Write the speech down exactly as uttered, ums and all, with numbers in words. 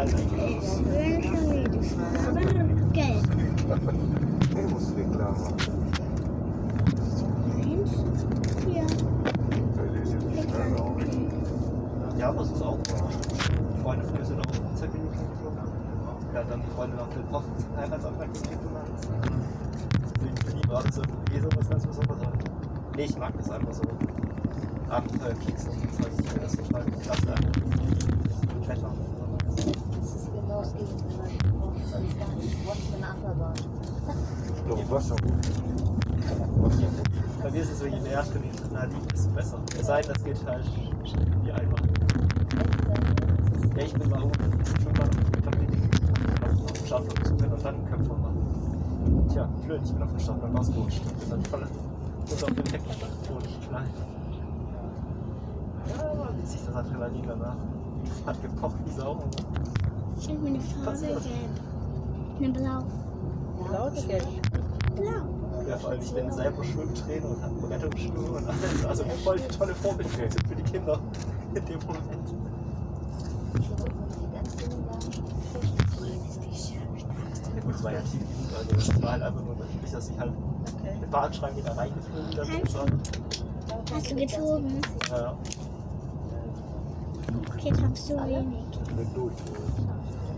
gefallen eigentlich. Ich wünsche die Farbe gelb. Den musst du dir klar machen. Eins, vier. Der ist jetzt nicht mehr raus. Ja, aber es ist auch Freunde von mir sind auch Zeppelin geflogen. Ja, dann die Freunde nach den Hochzeitsantrag gegeben haben. Deswegen für die war das irgendwie sowas ganz Besonderes. Nee, ich mag das einfach so. Abenteuer-Keks und so Zeug. Ich finde das total klasse. Klettern. Das ist genau das Gegenteil. Ich brauche das alles gar nicht. Ich brauche eine Achterbahn. Doch, Wasser. Bei mir ist es so, je mehr Adrenalin liegt, desto besser. Es sei denn, das geht halt wie einfach. Ja, ich bin mal oben schon mal auf dem Startblock besuchen und dann Köpfe machen. Tja, blöd, ich bin auf dem Startblock ausgerutscht. Ich bin dann voll runter auf den Heck und klein. Ja, witzig, das Adrenalin danach. Hat gepocht wie Sau. Ich habe eine Farbe gelb. Eine blau. Blau oder gelb? Blau. Ja, vor allem, ich bin selber Schwimmtrainer und habe Rettungsschwimmen und alles. Also voll die tolle Vorbildung für die Kinder in dem Moment. Ja gut, es war ja tief genug, also es war halt einfach nur nicht, dass ich halt den Bahnschrank wieder reingeflogen bin. Hast du gezogen? Ja. Okay, jetzt hast du wenig. Ich bin durch.